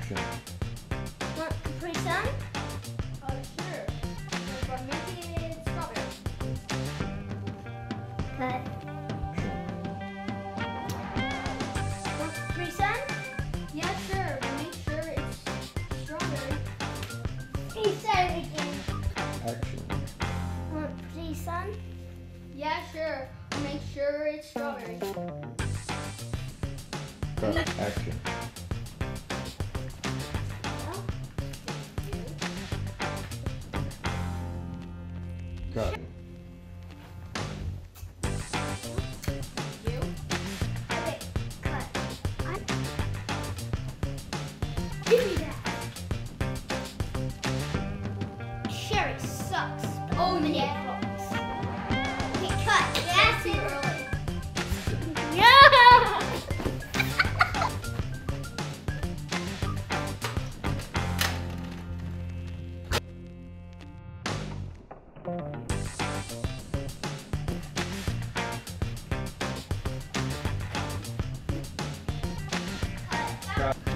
Action. Want Capri Sun? Sure. But make it strawberry. Cut. Action. Want Capri Sun? Yeah, sure. But make sure it's strawberry. He said it again. Action. Want Capri Sun? Yeah, sure. But make sure it's strawberry. Cut. Action. Cut. You? Okay, cut. Give me that. Sherry sucks. Oh, Yeah. yeah. Okay, cut. That's Too it. early. Yeah. Cut.